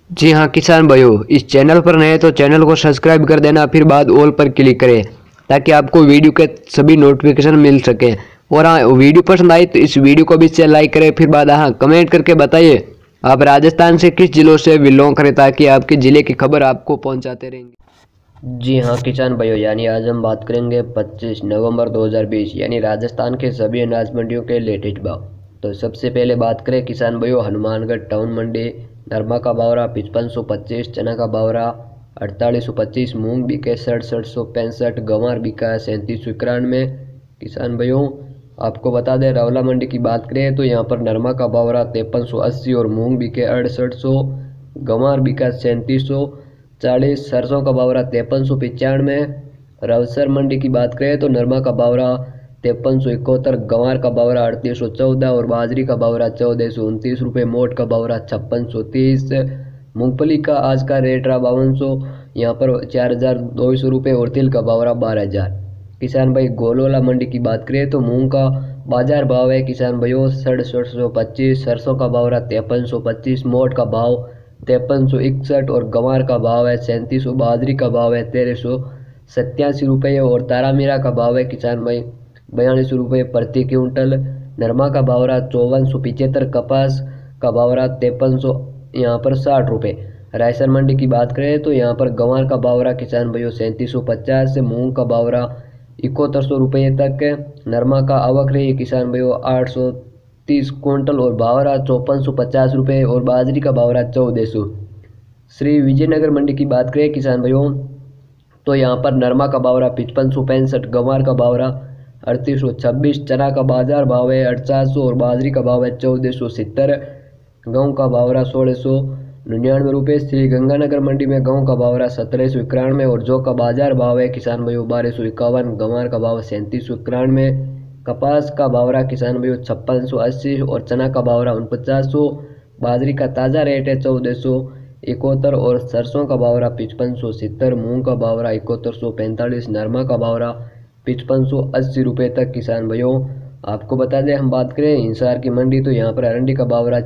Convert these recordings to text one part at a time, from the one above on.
जी हाँ किसान भाइयों, इस चैनल पर नए तो चैनल को सब्सक्राइब कर देना, फिर बाद ऑल पर क्लिक करें ताकि आपको वीडियो के सभी नोटिफिकेशन मिल सके। और हाँ, वीडियो पसंद आई तो इस वीडियो को भी से लाइक करें, फिर बाद हाँ कमेंट करके बताइए आप राजस्थान से किस जिलों से बिलोंग करें ताकि आपके ज़िले की खबर आपको पहुँचाते रहेंगे। जी हाँ किसान भाइयों, यानी आज हम बात करेंगे 25 नवंबर 2020 यानी राजस्थान के सभी अनाज मंडियों के लेटेस्ट भाव। तो सबसे पहले बात करें किसान भाइयों, हनुमानगढ़ टाउन मंडी नरमा का बावरा 5525, चना का बावरा 4825, मूंग बिके 6765, गंवार बिका है 3791। किसान भाइयों आपको बता दें, रवला मंडी की बात करें तो यहाँ पर नरमा का बावरा 5380 और मूंग बिके 6800, गंवार बिका 3740, सरसों का बावरा 5395। रवसर मंडी की बात करें तो नरमा का बावरा 5371, गंवार का बावरा 3814 और बाजरी का बावरा 1429 रुपये, मोट का बावरा 5630। मूंगफली का आज का रेट रहा 5200, यहाँ पर 4200 रुपये और तिल का बावरा 12000। किसान भाई गोलवाला मंडी की बात करें तो मूंग का बाजार भाव है किसान भाइयों 6725, सरसों का बावरा 5325, मोट का भाव 5361 और गंवार का भाव है 3700, बाजरी का भाव है 1387 रुपये और तारामीरा का भाव है किसान भाई 42 रुपये प्रति क्विंटल। नरमा का बावरा 5475, कपास का बावरा 5300 यहाँ पर 60 रुपये। रायसन मंडी की बात करें तो यहाँ पर गंवार का बावरा किसान भाइयों 3750 से, मूंग का बावरा 7100 रुपये तक। नरमा का आवक रही किसान भाइयों 830 क्विंटल और बावरा 5450 रुपये और बाजरी का बावरा 1400। श्री विजयनगर मंडी की बात करें किसान भाइयों तो यहाँ पर नरमा का बावरा 5565, गंवार का बावरा 3826, चना का बाजार भाव है 4800 और बाजरी का भाव है 1470। गेहूँ का बावरा 1699 रुपये। श्री गंगानगर मंडी में गेहूँ का बावरा 1791 और जौ का बाजार भाव है किसान भाइयों 1251, गंवार का भाव 3791। कपास का बावरा किसान भाइयों 5680 और चना का बावरा 4900, बाजरी का ताज़ा रेट है 1471 और सरसों का बावरा 5570, मूंग का बावरा 7145, नरमा का बावरा 5580 रुपये तक। किसान भाइयों आपको बता दें, हम बात करें हिसार की मंडी तो यहाँ पर अरंडी का बावरा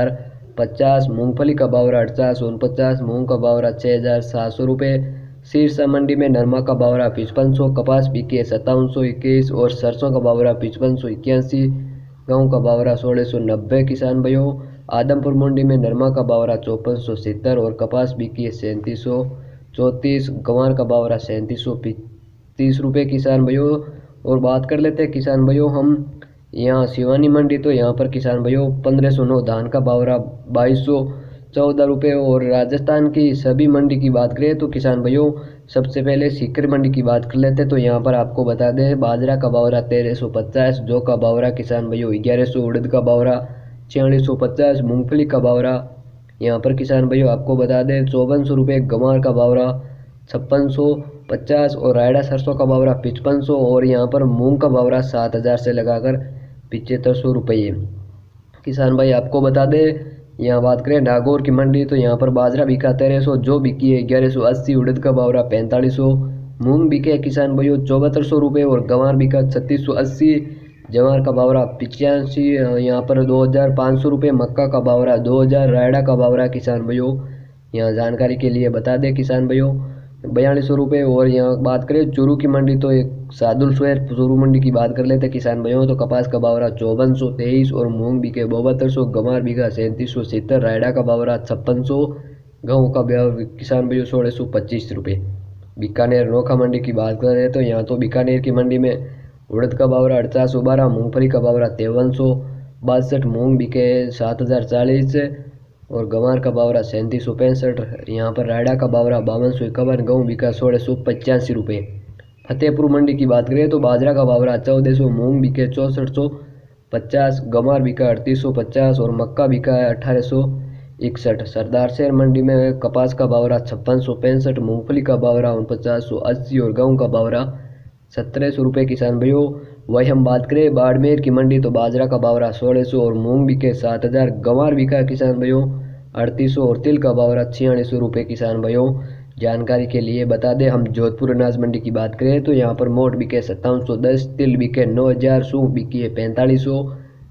4050, मूंगफली का बावरा 4849, मूंग का बावरा 6700 रुपये। सिरसा मंडी में नरमा का बावरा 5500, कपास बिकी 5721 और सरसों का बावरा 5581, गेहूँ का बावरा 1690। किसान भाइयों आदमपुर मंडी में नरमा का बावरा 5470 और कपास बिकी 3734, गंवार का बावरा 3730 रुपये। किसान भाइयों और बात कर लेते हैं किसान भाइयों हम यहाँ सिवानी मंडी तो यहाँ पर किसान भाइयों 1509, धान का बावरा 2214 रुपये। और राजस्थान की सभी मंडी की बात करें तो किसान भाइयों सबसे पहले सीकर मंडी की बात कर लेते हैं तो यहाँ पर आपको बता दें बाजरा का बावरा 1350, जौ का बावरा किसान भाइयों 1100, उड़द का बावरा 4650, मूंगफली का बावरा यहाँ पर किसान भाइयों आपको बता दें 5400 रुपये, गंवार का बावरा 5650 और रायडा सरसों का बावरा 5500 और यहाँ पर मूंग का बावरा 7000 से लगाकर 7500 रुपये। किसान भाई आपको बता दें, यहाँ बात करें नागौर की मंडी तो यहाँ पर बाजरा बिका 1300, जो बिकी है 1180, उड़द का बावरा 4500, मूंग बिके किसान भाइयों 7400 रुपये और गंवार बिका 3680, जवार का बावरा 85, यहाँ पर 2500 रुपये, मक्का का बावरा 2000, रायडा का बावरा किसान भाइयों यहाँ जानकारी के लिए बता दें किसान भाइयों 4200 रुपये। और यहाँ बात करें चूरू की मंडी तो एक सादुल शहर चूरू मंडी की बात कर लेते हैं किसान भाइयों तो कपास का बावरा 5423 और मूंग बिके 7200, गंवार बिका 3770, रायडा का बावरा 5600, गेहूँ का किसान भाइयों 1625 रुपये। बीकानेर नोखा मंडी की बात कर रहे हैं तो यहाँ तो बीकानेर की मंडी में उड़द का बावरा 4812, मूंगफली का बावरा 5362, मूंग बिके 7040 और गंवार का बावरा 3765। यहाँ पर रायडा का बावरा 5251, गेहूँ बिका 1685 रुपये। फतेहपुर मंडी की बात करें तो बाजरा का बावरा 1400, मूंग बिके 6450, गंवार बिका 3850 और मक्का बिका 1861। सरदार शहर मंडी में कपास का बावरा 5665, मूंगफली का बावरा 4980 और गेहूँ का बावरा 1700 रुपये। किसान भाइयों वही हम बात करें बाड़मेर की मंडी तो बाजरा का बावरा 1600 और मूंग बिके 7000, गंवार बिका किसान भाइयों 3800 और तिल का बावरा 4600 रुपये। किसान भाइयों जानकारी के लिए बता दें, हम जोधपुर अनाज मंडी की बात करें तो यहाँ पर मोट बिके 5710, तिल बिके 9000, सूख बिकी है 4500,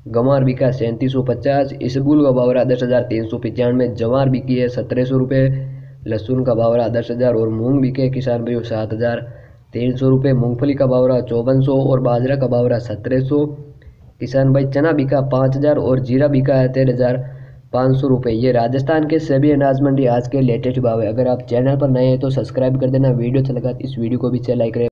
गंवार बिका 3750, इसबगुल का भाव रहा 10,395, जवार बिकी है 1700 रुपये, लहसुन का भाव रहा 10,000 और मूंग बिके किसान भाइयों 7,300 रुपये, मूंगफली का भाव रहा 5400 और बाजरा का भाव रहा 1700। किसान भाई चना बिका 5000 और जीरा बिका है 13,500 रुपये। ये राजस्थान के सभी अनाज मंडी आज के लेटेस्ट भाव है। अगर आप चैनल पर नए हैं तो सब्सक्राइब कर देना। वीडियो अच्छा लगा तो इस वीडियो को भी लाइक करें।